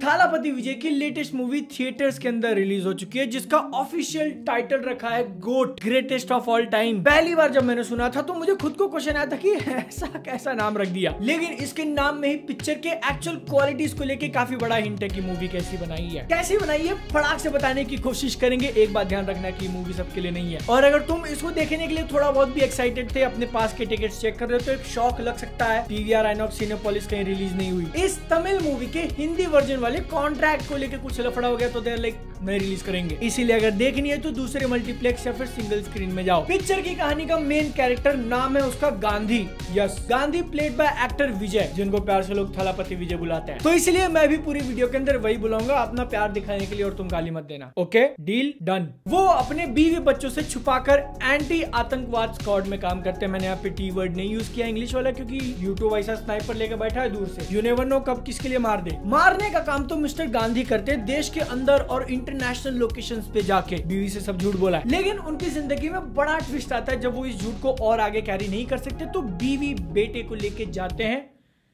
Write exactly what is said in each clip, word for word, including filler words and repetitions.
थालापति विजय की latest movie theatres के अंदर रिलीज हो चुकी है, जिसका ऑफिशियल टाइटल रखा है GOAT, greatest of all time. पहली बार जब मैंने सुना था तो मुझे खुद को क्वेश्चन आया था कि ऐसा कैसा नाम रख दिया, लेकिन इसके नाम में ही पिक्चर के एक्चुअल क्वालिटीज को लेके काफी बड़ा हिंट है कि मूवी कैसी बनाई है। कैसी बनाई है फटाक से बताने की कोशिश करेंगे। एक बात ध्यान रखना कि मूवी सबके लिए नहीं है, और अगर तुम इसको देखने के लिए थोड़ा बहुत भी एक्साइटेड थे, अपने पास के टिकट्स चेक कर रहे हो, तो एक शॉक लग सकता है। पीवीआर आइनॉक्स सिनेपोलिस कहीं रिलीज नहीं हुई। इस तमिल मूवी के हिंदी वर्जन वाले कॉन्ट्रैक्ट को लेकर कुछ लफड़ा हो गया, तो देर लाइक नहीं रिलीज करेंगे। इसीलिए अगर देखनी है तो दूसरे मल्टीप्लेक्स या फिर सिंगल स्क्रीन में जाओ। पिक्चर की कहानी का मेन कैरेक्टर नाम है उसका Gandhi. Yes, Gandhi played by actor Vijay, जिनको प्यार से लोग थालापति विजय बुलाते हैं। तो इसलिए मैं भी पूरी वीडियो के अंदर वही बुलाऊंगा अपना प्यार दिखाने के लिए, और तुम गाली मत देना। Okay, deal done. वो अपने बीवी बच्चों से छुपाकर एंटी आतंकवाद स्क्वाड में काम करते हैं। मैंने यहाँ पे टी वर्ड नहीं यूज किया इंग्लिश वाला, क्योंकि यूट्यूब ऐसा स्नाइपर लेकर बैठा है दूर से, यू नेवर नो कब किसके लिए मार दे। मारने का काम तो मिस्टर गांधी करते हैं, देश के अंदर और इंटरनेशनल लोकेशंस पे जाके। बीवी से सब झूठ बोला है, लेकिन उनकी जिंदगी में बड़ा ट्विस्ट आता है जब वो इस झूठ को और आगे कैरी नहीं कर सकते, तो बीवी बेटे को लेके जाते हैं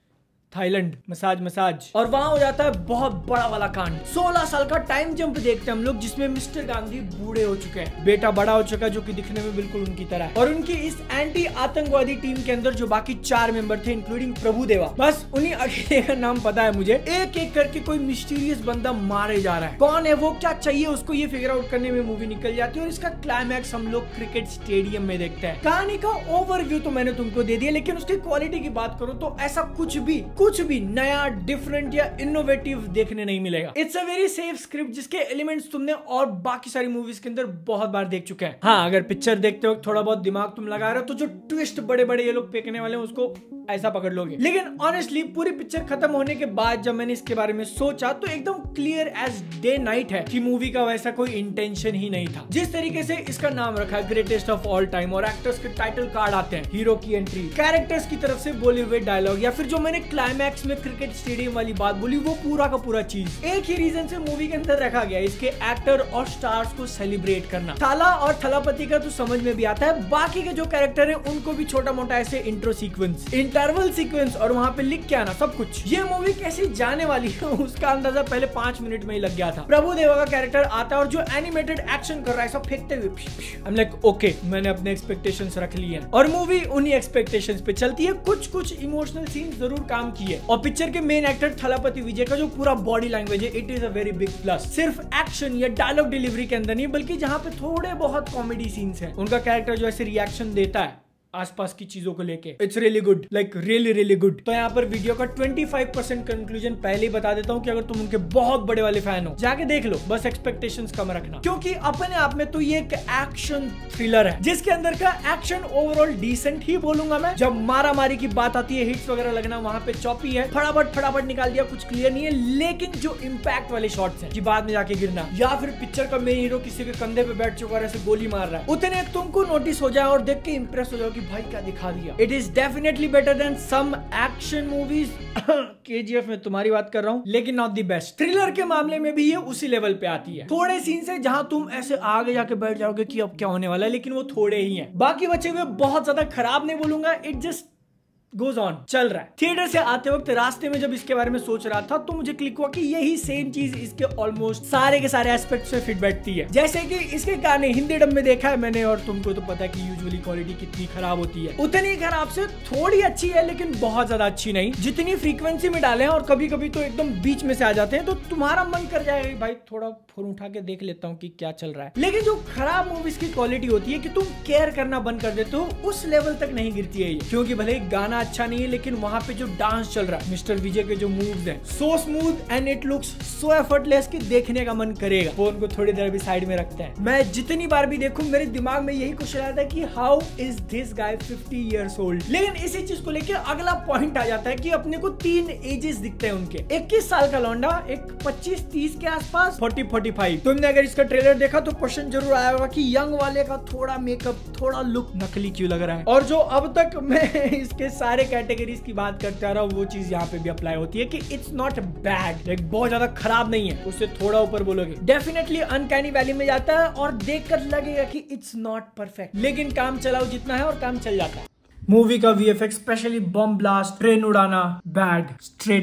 थाईलैंड मसाज मसाज और वहां हो जाता है बहुत बड़ा वाला कांड। सोलह साल का टाइम जंप देखते हैं हम लोग, जिसमें मिस्टर गांधी बूढ़े हो चुके हैं, बेटा बड़ा हो चुका है जो कि दिखने में बिल्कुल उनकी तरह है, और उनकी इस एंटी आतंकवादी टीम के अंदर जो बाकी चार मेंबर थे इंक्लूडिंग प्रभु देवा, बस उन्हीं अकेले का नाम पता है मुझे। एक एक करके कोई मिस्टीरियस बंदा मारे जा रहा है। कौन है वो, क्या चाहिए उसको, ये फिगर आउट करने में मूवी निकल जाती है, और इसका क्लाइमैक्स हम लोग क्रिकेट स्टेडियम में देखते हैं। कहानी का ओवरव्यू तो मैंने तुमको दे दिया, लेकिन उसकी क्वालिटी की बात करो तो ऐसा कुछ भी कुछ भी नया, डिफरेंट या इनोवेटिव देखने नहीं मिलेगा। It's a very safe script, जिसके एलिमेंट्स तुमने और बाकी सारी मूवीज के अंदर बहुत बार देख चुके हैं। हाँ, अगर पिक्चर देखते वक्त थोड़ा बहुत दिमाग तुम लगा रहे हो तो जो ट्विस्ट बड़े बड़े ये लोग फेंकने वाले हैं उसको ऐसा पकड़ लोगे। लेकिन ऑनेस्टली पूरी पिक्चर खत्म होने के बाद जब मैंने इसके बारे में सोचा तो एकदम क्लियर एज डे नाइट है कि मूवी का वैसा कोई इंटेंशन ही नहीं था। जिस तरीके से इसका नाम रखा है ग्रेटेस्ट ऑफ ऑल टाइम, और एक्टर्स के टाइटल कार्ड आते हैं, हीरो की एंट्री, कैरेक्टर्स की तरफ से बोले हुए डायलॉग, या फिर जो मैंने क्लाइमैक्स में क्रिकेट स्टेडियम वाली बात बोली, वो पूरा का पूरा चीज एक ही रीजन से मूवी के अंदर रखा गया, इसके एक्टर और स्टार्स को सेलिब्रेट करना। थाला और थलापति का तो समझ में भी आता है, बाकी के जो कैरेक्टर है उनको भी छोटा मोटा ऐसे इंट्रो सीक्वेंस, इंटरवल सीक्वेंस, और वहां पे लिख के आना सब कुछ। ये मूवी कैसी जाने वाली है उसका अंदाजा पहले पांच मिनट में ही लग गया था। प्रभु देवा का कैरेक्टर आता है और जो एनिमेटेड एक्शन कर रहा है सब फेंकते हुए, आई एम लाइक ओके, मैंने अपने एक्सपेक्टेशंस रख ली हैं, और मूवी उन्हीं एक्सपेक्टेशंस पे चलती है। कुछ कुछ इमोशनल सीन जरूर काम किए, और पिक्चर के मेन एक्टर थालापति विजय का जो पूरा बॉडी लैंग्वेज है, it is a very big plus. सिर्फ एक्शन या डायलॉग डिलीवरी के अंदर नहीं, बल्कि जहां पे थोड़े बहुत कॉमेडी सीन्स हैं, उनका कैरेक्टर जो ऐसे रिएक्शन देता है आसपास की चीजों को लेके, it's really good, like really really good. तो यहाँ पर वीडियो का पच्चीस परसेंट कंक्लूजन पहले ही बता देता हूँ कि अगर तुम उनके बहुत बड़े वाले फैन हो, जाके देख लो, बस एक्सपेक्टेशंस कम रखना, क्योंकि अपने आप में तो ये एक एक्शन थ्रिलर है, जिसके अंदर का एक्शन ओवरऑल डिसेंट ही बोलूंगा मैं। जब मारा मारी की बात आती है, हिट्स वगैरह लगना वहां पे चौपी है, फटाफट फटाफट निकाल दिया, कुछ क्लियर नहीं है। लेकिन जो इम्पैक्ट वाले शॉट्स हैं कि बाद में जाके गिरना, या फिर पिक्चर का मेन हीरो किसी के कंधे पे बैठ चुका है ऐसे गोली मार रहा है, उतने तुमको नोटिस हो जाए और देख के इंप्रेस हो जाओ कि भाई क्या दिखा दिया। It is definitely better than some action movies. KGF में तुम्हारी बात कर रहा हूँ, लेकिन नॉट दी बेस्ट। थ्रिलर के मामले में भी ये उसी लेवल पे आती है। थोड़े सीन्स है जहां तुम ऐसे आगे जाके बैठ जाओगे कि अब क्या होने वाला है, लेकिन वो थोड़े ही हैं। बाकी बचे हुए बहुत ज्यादा खराब नहीं बोलूंगा, इट जस्ट गोज ऑन, चल रहा है। थिएटर से आते वक्त रास्ते में जब इसके बारे में सोच रहा था तो मुझे क्लिक हुआ कि यही सेम चीज इसके ऑलमोस्ट सारे के सारे एस्पेक्ट से फिट बैठती है। जैसे कि इसके गाने हिंदी डब में देखा है मैंने, और तुमको तो पता है कि यूजुअली क्वालिटी कितनी खराब होती है, उतनी खराब से थोड़ी अच्छी है, लेकिन बहुत ज्यादा अच्छी नहीं। जितनी फ्रीक्वेंसी में डाले हैं और कभी कभी तो एकदम बीच में से आ जाते हैं, तो तुम्हारा मन कर जाएगा भाई थोड़ा फोन उठा के देख लेता हूँ कि क्या चल रहा है। लेकिन जो खराब मूवीज की क्वालिटी होती है कि तुम केयर करना बंद कर देते हो, उस लेवल तक नहीं गिरती है ये, क्योंकि भले ही गाना अच्छा नहीं है, लेकिन वहां पे जो डांस चल रहा है, मिस्टर विजय के जो मूव्स हैं, so smooth and it looks so effortless कि देखने का मन करेगा। फोन को थोड़ी देर भी साइड में रखते हैं। मैं जितनी बार भी देखूं मेरे दिमाग में यही क्वेश्चन आता है कि how is this guy fifty years old. लेकिन इसी चीज को लेकर अगला पॉइंट आ जाता है कि अपने को तीन एजेस दिखते हैं उनके, इक्कीस साल का लौंडा, एक पच्चीस तीस के आसपास, फोर्टी फोर्टी फाइव। तुमने अगर इसका ट्रेलर देखा तो क्वेश्चन जरूर आया होगा कि यंग वाले का थोड़ा मेकअप, थोड़ा लुक नकली क्यों लग रहा है। और जो अब तक मैं इसके सारे कैटेगरीज की बात करते आ रहा हूँ, वो चीज यहाँ पे भी अप्लाई होती है कि इट्स नॉट बैड, लाइक बहुत ज्यादा खराब नहीं है, उससे थोड़ा ऊपर बोलोगे डेफिनेटली अनकैनी वैली में जाता है और देखकर लगेगा कि इट्स नॉट परफेक्ट, लेकिन काम चलाओ जितना है और काम चल जाता है। मूवी का VFX specially bomb blast, train उड़ाना, बैड, स्ट्रेट अप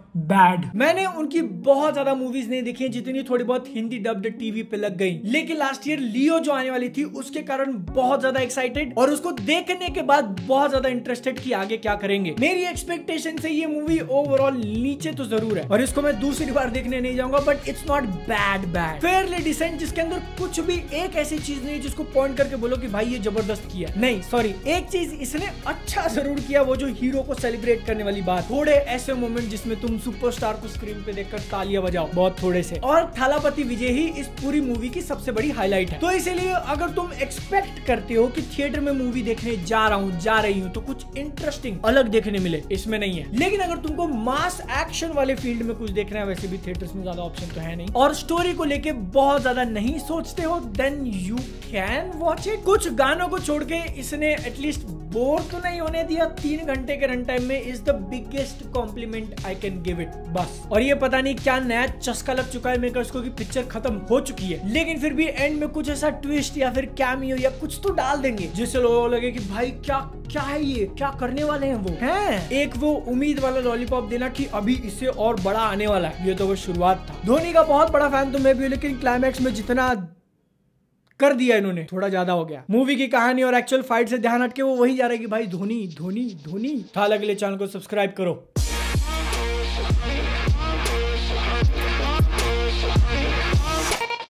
बैड। मैंने उनकी बहुत ज्यादा मूवीज नहीं देखी हैं, जितनी थोड़ी बहुत हिंदी डब्ड टीवी पे लग गई, लेकिन लास्ट ईयर लियो जो आने वाली थी उसके कारण बहुत ज्यादा एक्साइटेड और उसको देखने के बाद बहुत ज्यादा इंटरेस्टेड कि आगे क्या करेंगे। मेरी एक्सपेक्टेशन से ये मूवी ओवरऑल नीचे तो जरूर है और इसको मैं दूसरी बार देखने नहीं जाऊंगा, but it's not bad bad, fairly decent, जिसके अंदर कुछ भी एक ऐसी चीज नहीं है जिसको पॉइंट करके बोलो कि भाई ये जबरदस्त किया। नहीं सॉरी, एक चीज इसने अच्छा जरूर किया, वो जो हीरो को सेलिब्रेट करने वाली बात। थोड़े ऐसे मोमेंट जिसमें तुम सुपरस्टार को स्क्रीन पे देखकर तालियां बजाओ, बहुत थोड़े से। और थालापति विजय ही इस पूरी मूवी की सबसे बड़ी हाईलाइट है। तो इसीलिए अगर तुम एक्सपेक्ट करते हो कि थिएटर में मूवी देखने जा रहा हूँ जा रही हूँ तो कुछ इंटरेस्टिंग अलग देखने मिले, इसमें नहीं है। लेकिन अगर तुमको मास एक्शन वाले फील्ड में कुछ देखना है, वैसे भी थिएटर्स में ज्यादा ऑप्शन तो है नहीं, और स्टोरी को लेके बहुत ज्यादा नहीं सोचते हो, then you can watch it. कुछ गानों को छोड़ के इसने एटलीस्ट बोर तो नहीं होने दिया तीन घंटे के रन टाइम में, is the biggest compliment I can give it बस। और ये पता नहीं क्या नया चस्का लग चुका है मेकर्स को कि पिक्चर खत्म हो चुकी है, लेकिन फिर भी एंड में कुछ ऐसा ट्विस्ट या फिर कैमियो या कुछ तो डाल देंगे जिससे लोगों को लगे कि भाई क्या क्या है ये, क्या करने वाले हैं वो हैं। एक वो उम्मीद वाला लॉलीपॉप देना कि अभी इससे और बड़ा आने वाला है, ये तो वो शुरुआत था। धोनी का बहुत बड़ा फैन तो मैं भी हूं, लेकिन क्लाइमैक्स में जितना कर दिया इन्होंने थोड़ा ज्यादा हो गया। मूवी की कहानी और एक्चुअल फाइट से ध्यान हटके वो वही जा रहा है कि भाई धोनी धोनी धोनी। था, अगले चैनल को सब्सक्राइब करो।